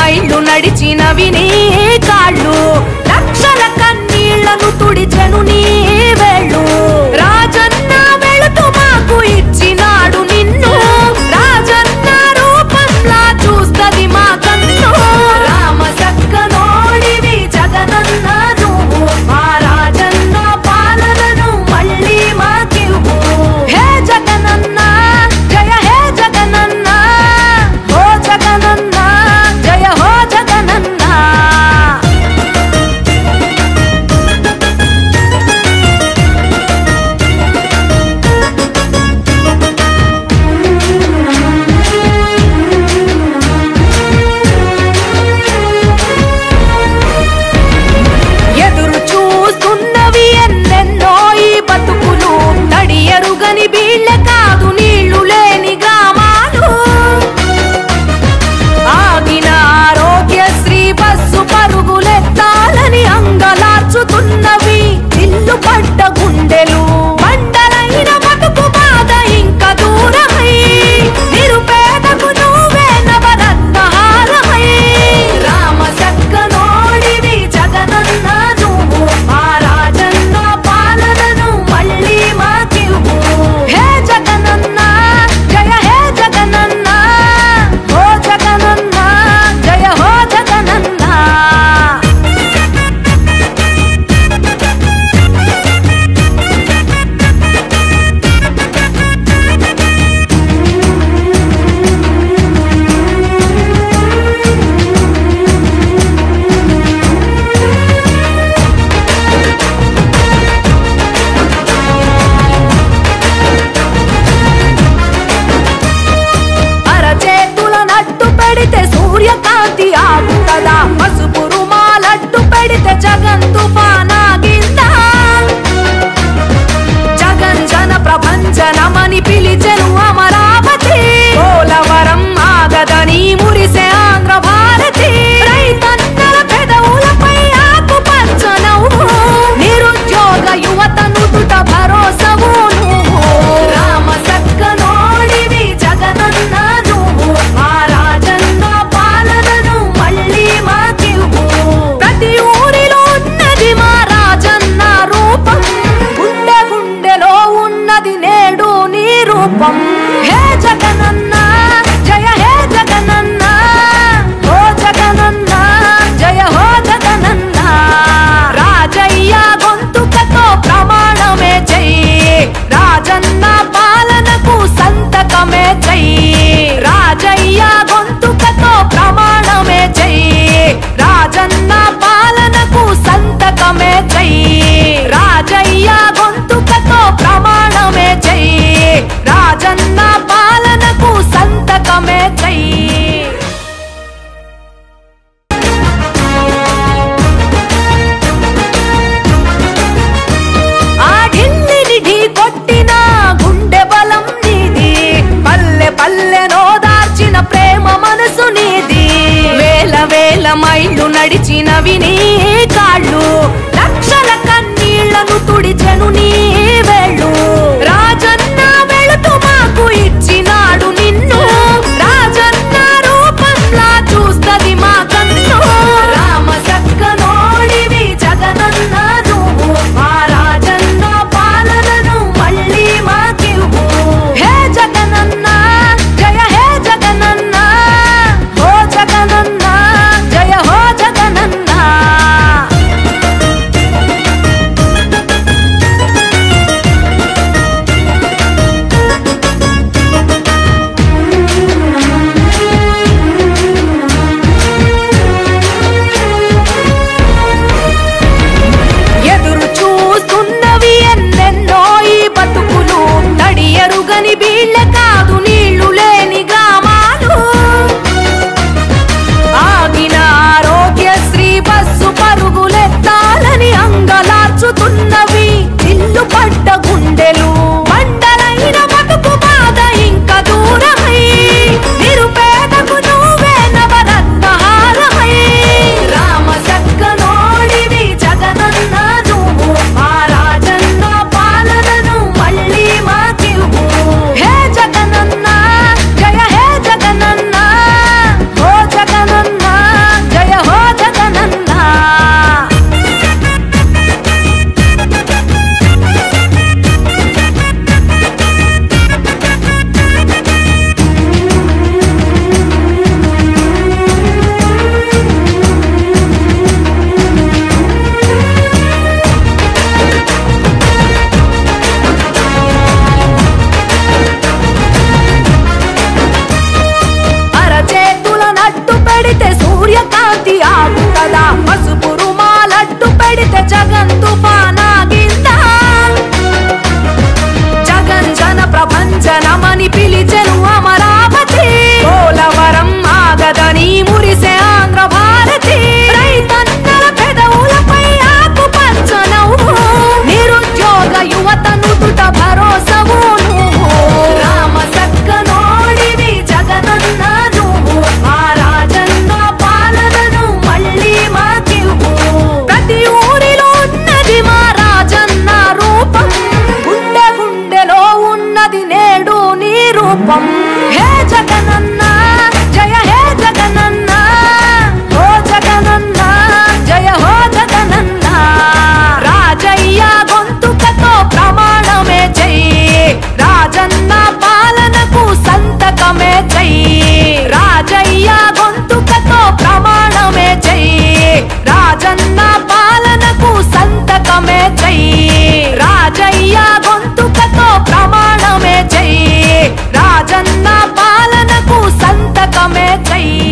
మైళ్ళు నడిచినవి నీ కాళ్ళు, లక్షల కన్నీళ్లను తుడిచెను నీ వేళ్ళు. రాజన్న వెళుతూ మాకు ఇచ్చినాడు నిన్ను, రాజన్న రూపంలా చూస్తది మా కన్ను. రామ సక్కనోడివి జగనన్న నువ్వు, మా రాజన్న పాలనను మళ్ళీ మాకివ్వు. హే జగనన్న జయ హే జగనన్న, హో జగనన్న జయ హో జగనన్న. ఎదురు చూస్తున్నవి ఎన్నెన్నో ఈ బతుకులు, తడియరుగని బీళ్ళ కాదు నీళ్లు లేని గ్రామాలు. ఆగిన ఆరోగ్యశ్రీ బస్సు పరుగులెత్తాలని అంగలార్చుతున్నవి ఇల్లు పడ్డ గుండెలు. మండలైన బతుకు బాధ ఇంకా దూరమై, నిరుపేదకు నువ్వే నవరత్నహారమై. రామ సక్కనోడివి జగనన్న నువ్వు, మా రాజన్న పాలనను మళ్ళీ మాకివ్వు. హే జగనన్న జయ హే జగనన్న, హో జగనన్న జయ హో జగనన్న. అరచేతుల నట్టు పెడితే సూర్యకాంతి ఆగుతదా, పసుపు రుమాలట్టు పెడితే జగన్ తుఫానాగిందా. జగన్ జన ప్రభంజనమని పిలిచెను అమరావతి, పోలవరం ఆగదని మురిసే ఆంధ్ర భారతి. రైతన్నల పెదవులపై ఆకుపచ్చ నవ్వు, నిరుద్యోగ యువత నుదుట భరోసవు నువ్వు. రామ సక్కనోడివి జగనన్న నువ్వు, మా రాజన్న పాలనను మళ్ళీ మాకివ్వు. ప్రతి ఊరిలో ఉన్నది మా రాజన్న రూపం, గుండె గుండెలో ఉన్నది నేడు నీ రూపం. హే జగనన్న జయ హే జగనన్న, హో జగనన్న జయ హో జగనన్న. రాజయ్య గొంతుకతో ప్రమాణమే చెయ్యి, రాజన్న పాలనకు సంతకమే చెయ్యి. రాజయ్య గొంతుకతో ప్రమాణమే చెయ్యి, రాజన్న పాలనకు సంతకమే చెయ్యి. రాజయ్య గొంతుకతో ప్రమాణమే చెయ్యి, రాజన్న పాలనకు సంతకమే చెయ్యి. ఆ ఢిల్లీని ఢీ కొట్టిన గుండె బలం నీది, పల్లె పల్లెనో దార్చిన ప్రేమ మనసు నీది. వేల వేల మైళ్ళు నడిచినవి నీ కాళ్ళు, లక్షల కన్నీళ్లను తుడిచెను నీ వేళ్ళు. రాజన్న వెళుతూ మాకు ఇచ్చినాడు నిన్ను, రాజన్న రూపంలా చూస్తది మా కన్ను. రామ సక్కనోడివి జగనన్న నువ్వు, మా రాజన్న పాలనను మళ్ళీ మాకివ్వు. హే జగనన్న జయ హే జగనన్న, హో జగనన్న జయ హో జగనన్న. రూపం. హే జగనన్న జయ హే జగనన్న, ఓ జగనన్న జయ హో జగనన్న. రాజయ్య గొంతుకతో ప్రమాణమే జై, రాజన్న పాలనకు సంతకమే జై. రాజయ్య గొంతుకతో ప్రమాణమే జై, రాజన్న పాలనకు సంతకమే జై. రాజయ్య గొంతుకతో ప్రమాణమే జై, రాజన్న పాలనకు సంతకమే జై.